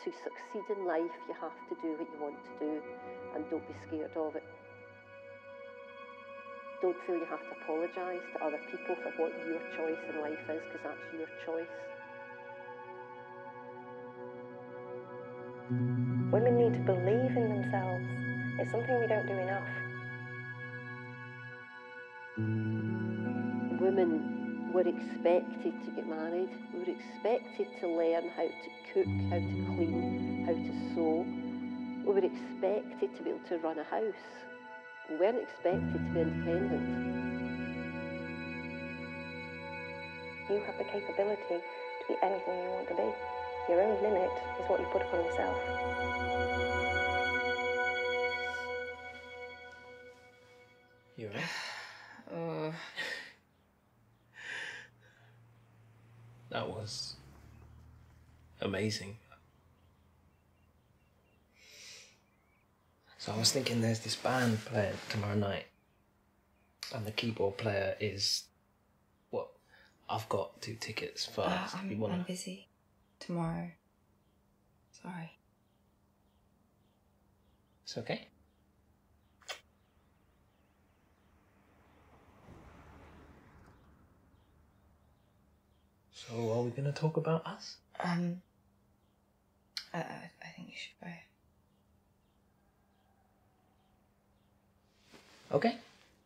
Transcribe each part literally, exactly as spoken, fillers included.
To succeed in life, you have to do what you want to do, and don't be scared of it. Don't feel you have to apologise to other people for what your choice in life is, because that's your choice. Women need to believe in themselves. It's something we don't do enough. Women were expected to get married. We were expected to learn how to cook, how to clean, how to sew. We were expected to be able to run a house. We weren't expected to be independent. You have the capability to be anything you want to be. Your own limit is what you put upon yourself. You alright? Uh, That was amazing. So I was thinking there's this band playing tomorrow night, and the keyboard player is, what, I've got two tickets for. uh, so I'm, you wanna... I'm busy tomorrow. Sorry. It's okay. So are we going to talk about us? Um, I, I, I think you should go. Okay.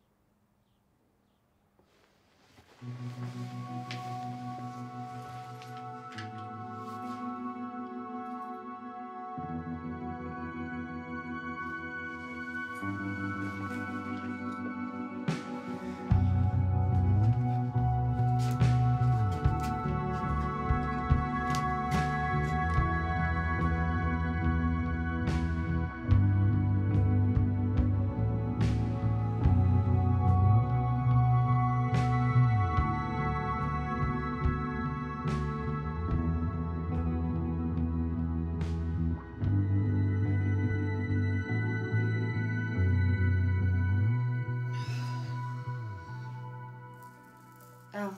Oh.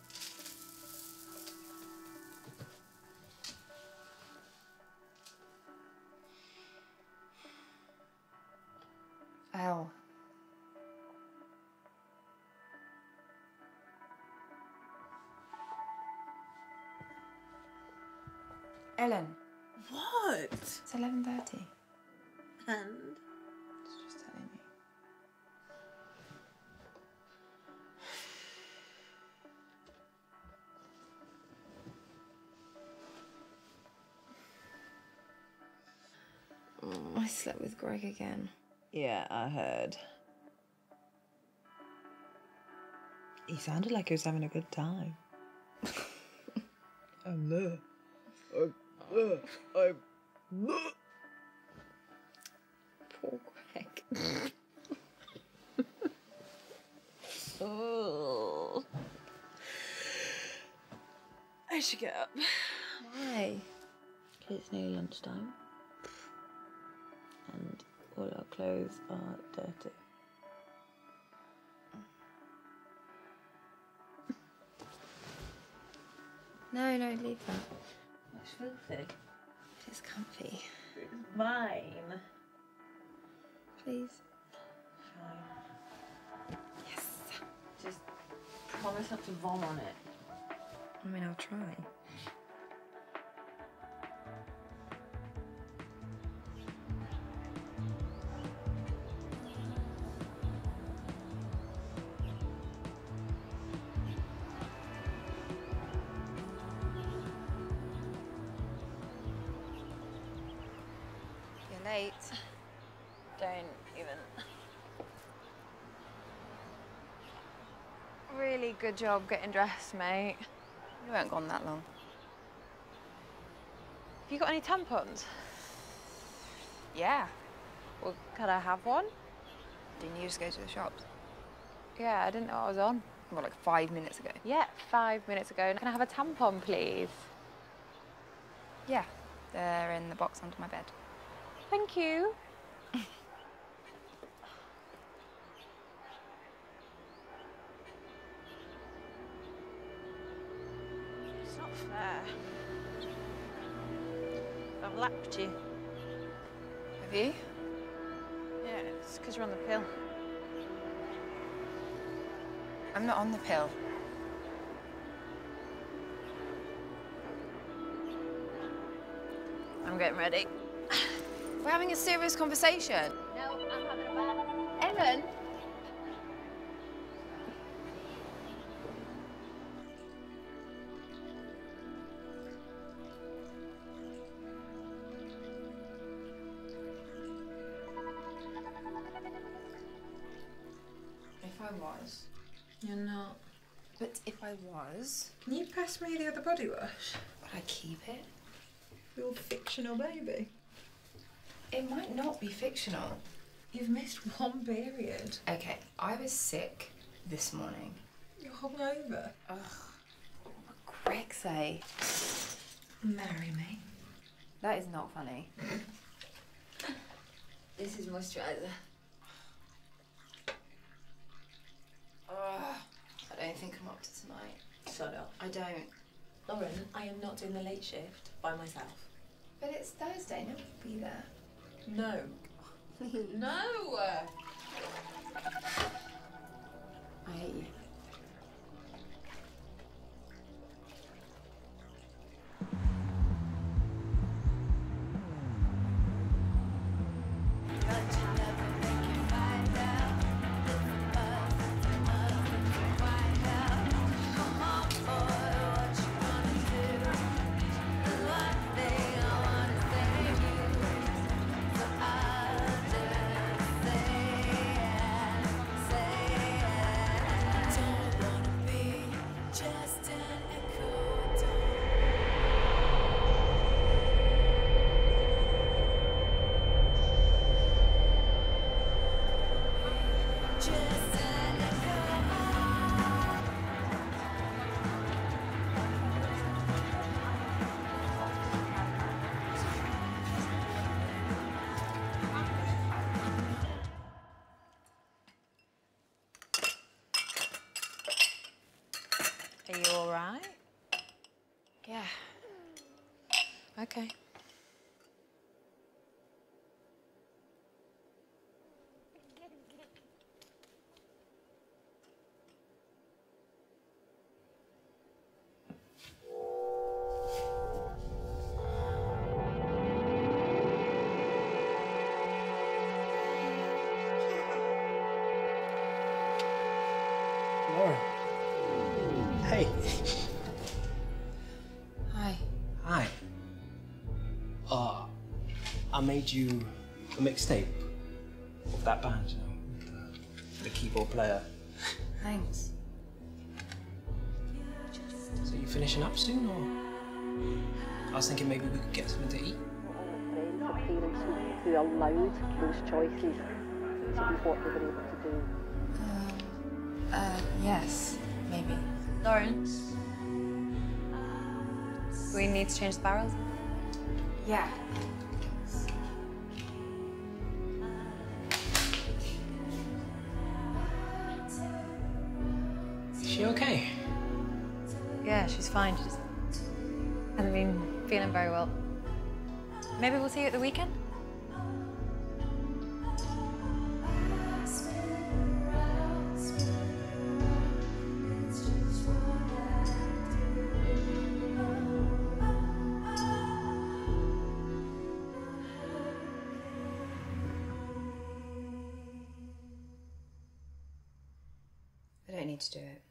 Ow. Ellen, What? it's eleven thirty. And? Just telling you. Oh, I slept with Greg again. Yeah, I heard. He sounded like he was having a good time. I'm there. I'm there. I'm there. Poor Greg. Oh. I should get up. Why? Okay, it's nearly lunchtime. And all our clothes are dirty. No, no, leave that. It's filthy. It's comfy. It's mine. Please. Fine. Yes. Just promise not to vom on it. I mean, I'll try. You're late. Don't even. Really good job getting dressed, mate. You weren't gone that long. Have you got any tampons? Yeah. Well, could I have one? Didn't you just go to the shops? Yeah, I didn't know I was on. Well, like five minutes ago. Yeah, five minutes ago. Can I have a tampon, please? Yeah. They're in the box under my bed. Thank you. It's not fair. I've lapped you. Have you? Yeah, it's because you're on the pill. I'm not on the pill. I'm getting ready. We're having a serious conversation. No, I'm having a bath. Ellen! If I was. You're not. But if I was, Can you pass me the other body wash? would I keep it? Your fictional baby. It might not be fictional. You've missed one period. Okay, I was sick this morning. You're hungover. Ugh. What would Greg say? Marry me. That is not funny. This is moisturiser. Ugh. I don't think I'm up to tonight. Shut up. I don't. Lauren, I am not doing the late shift by myself. But it's Thursday, no one will be there. No. No! I hate you. Are you all right? Yeah. Okay. Lauren. Hey. Hi. Hi. Uh, I made you a mixtape of that band, you know, the, the keyboard player. Thanks. So you finishing up soon, or? I was thinking maybe we could get something to eat. Friends or parents who, who allowed those choices to be what they were able to do. Um, uh, yes, maybe. Lawrence? We need to change the barrels? Yeah. Is she okay? Yeah, she's fine. She just hasn't been feeling very well. Maybe we'll see you at the weekend? I don't need to do it.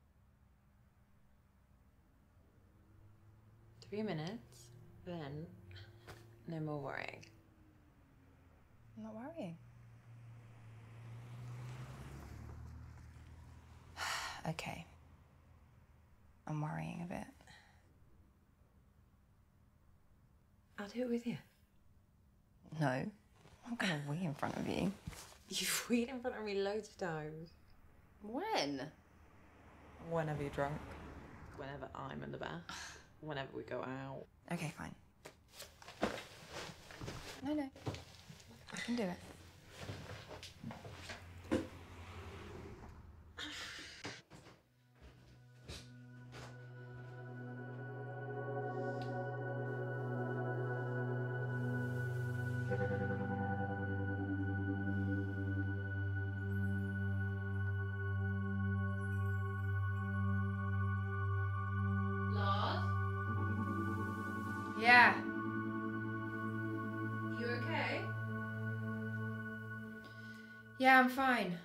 Three minutes, then no more worrying. I'm not worrying. Okay. I'm worrying a bit. I'll do it with you. No. I'm not gonna wee in front of you. You've weed in front of me loads of times. When? Whenever you're drunk. Whenever I'm in the bath. Whenever we go out. Okay, fine. No, no. I can do it. Yeah. You okay? Yeah, I'm fine.